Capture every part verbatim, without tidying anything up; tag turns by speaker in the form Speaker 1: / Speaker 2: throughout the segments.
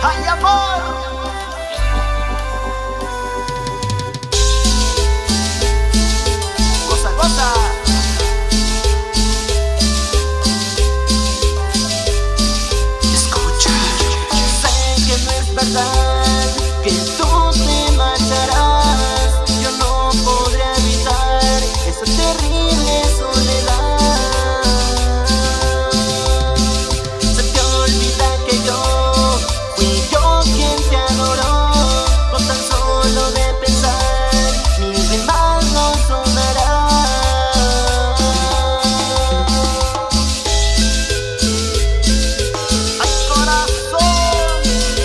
Speaker 1: ¡Ay, amor! Goza, goza. Escucha. Sé que no es verdad que tú te marcharás. Yo no podré evitar esa terrible soledad. Se te olvida que yo fui yo quien te adoró. Con tan solo de pensar, mi rimas no sonará. ¡Ay, corazón!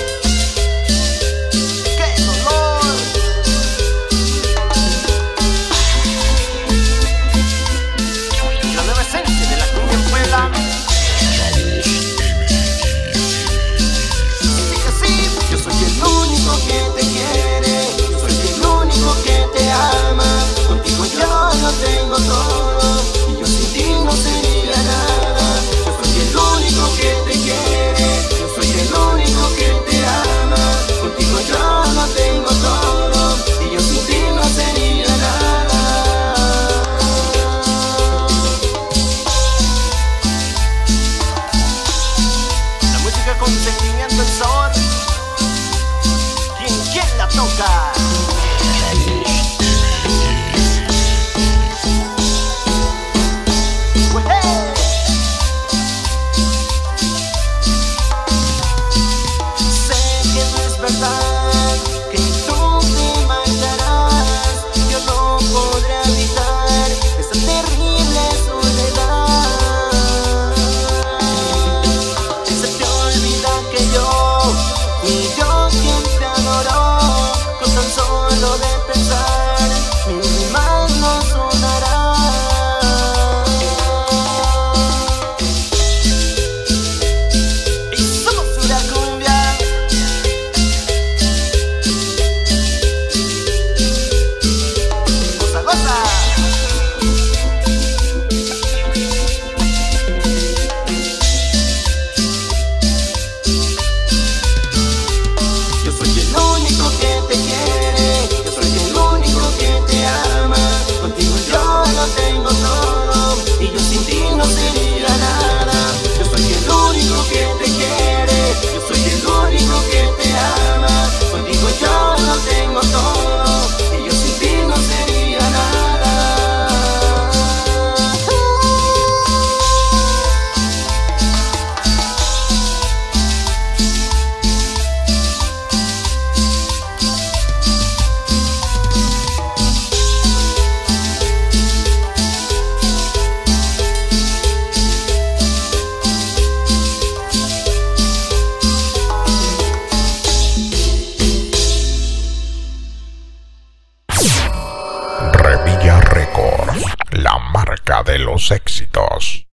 Speaker 1: ¡Qué dolor! La nueva esencia de la cumbia en Puebla. Sí que sí, yo soy el único que te quiere, yo soy el único que te ama. Contigo yo lo tengo todo y yo sin ti no sería nada. Yo soy el único que te quiere, yo soy el único que te ama. Contigo yo lo tengo todo y yo sin ti no sería nada. La música con sentimiento y sabor. ¿Quién, quién la toca? ¡Ué! Sé que no es verdad que tú te marcharás. Yo no podré evitar esa terrible soledad. Se te olvida que yo fui yo quien te adoró. Con tan solo de pensar, mi rima no sonará. Y somos una cumbia. Goza, goza. Yo soy el único que te quiere, yo soy el único que te ama. Contigo yo lo tengo todo y yo sin ti no sería nada. Yo soy el único que te quiere, yo soy el único que te ama. Contigo yo lo tengo todo y yo sin ti no sería nada.
Speaker 2: Revilla Records, la marca de los éxitos.